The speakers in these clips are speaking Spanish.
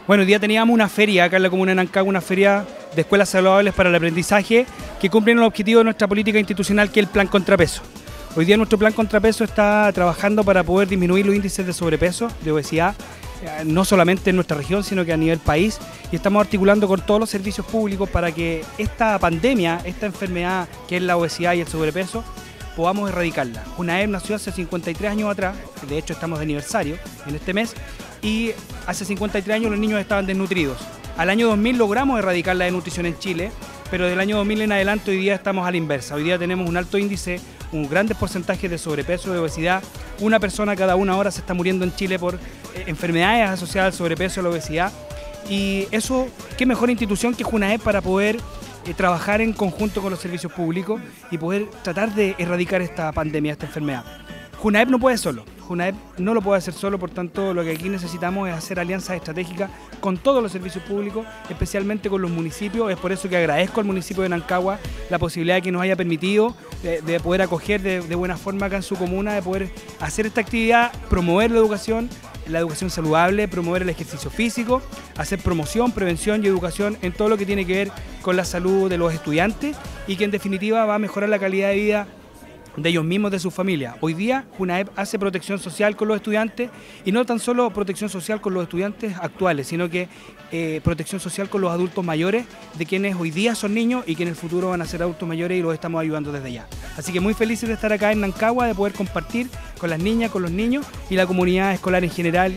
Bueno, hoy día teníamos una feria acá en la comuna de Nancagua, una feria de escuelas saludables para el aprendizaje que cumplen el objetivo de nuestra política institucional, que es el Plan Contrapeso. Hoy día nuestro Plan Contrapeso está trabajando para poder disminuir los índices de sobrepeso, de obesidad, no solamente en nuestra región, sino que a nivel país, y estamos articulando con todos los servicios públicos para que esta pandemia, esta enfermedad que es la obesidad y el sobrepeso, podamos erradicarla. Junaep nació hace 53 años atrás, de hecho estamos de aniversario en este mes, y hace 53 años los niños estaban desnutridos. Al año 2000 logramos erradicar la desnutrición en Chile, pero del año 2000 en adelante hoy día estamos a la inversa. Hoy día tenemos un alto índice, un grande porcentaje de sobrepeso, de obesidad. Una persona cada 1 hora se está muriendo en Chile por enfermedades asociadas al sobrepeso y la obesidad. Y eso, qué mejor institución que Junaep para poder trabajar en conjunto con los servicios públicos y poder tratar de erradicar esta pandemia, esta enfermedad. Junaep no puede solo, Junaep no lo puede hacer solo, por tanto lo que aquí necesitamos es hacer alianzas estratégicas con todos los servicios públicos, especialmente con los municipios. Es por eso que agradezco al municipio de Nancagua la posibilidad que nos haya permitido de poder acoger de buena forma acá en su comuna, de poder hacer esta actividad, promover la educación saludable, promover el ejercicio físico, hacer promoción, prevención y educación en todo lo que tiene que ver con la salud de los estudiantes y que en definitiva va a mejorar la calidad de vida de ellos mismos, de su familia. Hoy día Junaep hace protección social con los estudiantes y no tan solo protección social con los estudiantes actuales, sino que protección social con los adultos mayores, de quienes hoy día son niños y que en el futuro van a ser adultos mayores, y los estamos ayudando desde ya. Así que muy felices de estar acá en Nancagua, de poder compartir con las niñas, con los niños y la comunidad escolar en general,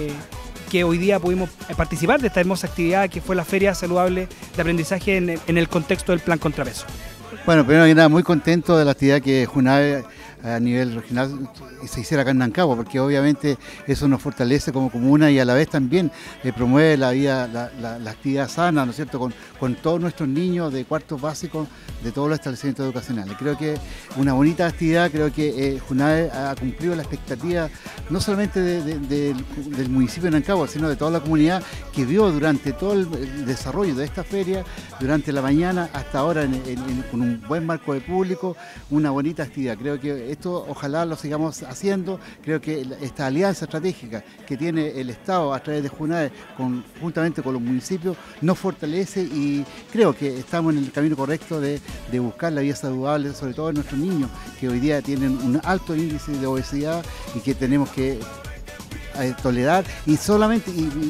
que hoy día pudimos participar de esta hermosa actividad que fue la Feria Saludable de Aprendizaje en el contexto del Plan Contrapeso. Bueno, primero que nada, muy contento de la actividad que Junaep a nivel regional se hiciera acá en Nancagua, porque obviamente eso nos fortalece como comuna y a la vez también promueve la actividad sana, ¿no es cierto?, con todos nuestros niños de cuartos básicos de todos los establecimientos educacionales. Creo que una bonita actividad, creo que Junaep ha cumplido la expectativa no solamente del municipio de Nancagua, sino de toda la comunidad que vio durante todo el desarrollo de esta feria, durante la mañana hasta ahora con un buen marco de público, una bonita actividad. Creo que esto ojalá lo sigamos haciendo. Creo que esta alianza estratégica que tiene el Estado a través de Junaep juntamente con los municipios nos fortalece, y creo que estamos en el camino correcto de buscar la vida saludable, sobre todo en nuestros niños que hoy día tienen un alto índice de obesidad y que tenemos que tolerar y solamente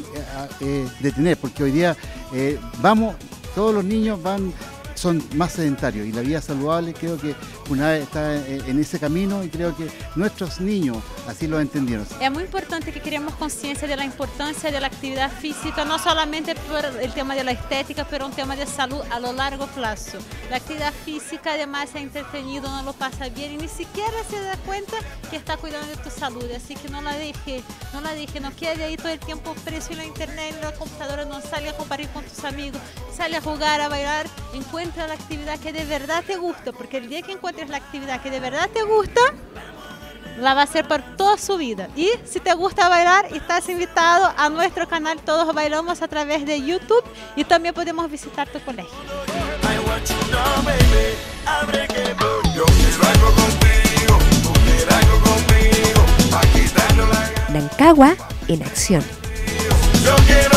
detener, porque hoy día todos los niños son más sedentarios, y la vida saludable, creo que Junaep está en ese camino, y creo que nuestros niños así lo entendieron. Es muy importante que creemos conciencia de la importancia de la actividad física, no solamente por el tema de la estética, pero un tema de salud a lo largo plazo. La actividad física además es entretenido, no lo pasa bien y ni siquiera se da cuenta que está cuidando de tu salud, así que no la deje, no quede ahí todo el tiempo preso en la internet, en la computadora, no sale a compartir con tus amigos, sale a jugar, a bailar, encuentra la actividad que de verdad te gusta, porque el día que encuentres la actividad que de verdad te gusta, la va a hacer por toda su vida. Y si te gusta bailar, estás invitado a nuestro canal Todos Bailamos a través de YouTube, y también podemos visitar tu colegio. Nancagua en acción.